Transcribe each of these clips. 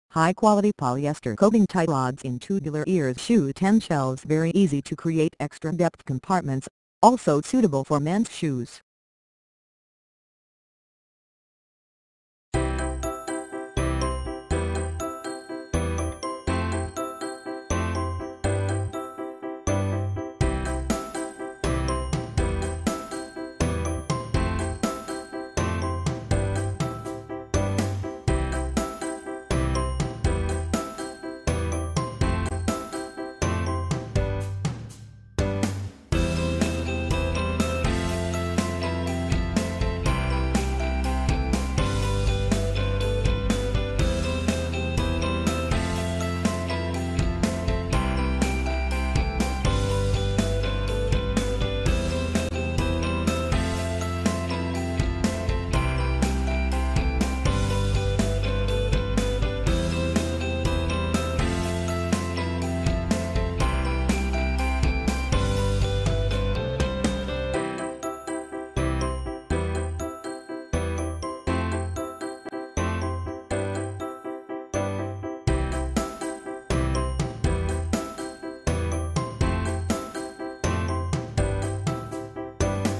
High-quality polyester coating tie rods in tubular ears shoe 10 shells, very easy to create extra depth compartments, also suitable for men's shoes.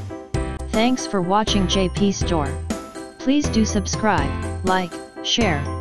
Thanks for watching JP Store. Please do subscribe, like, share,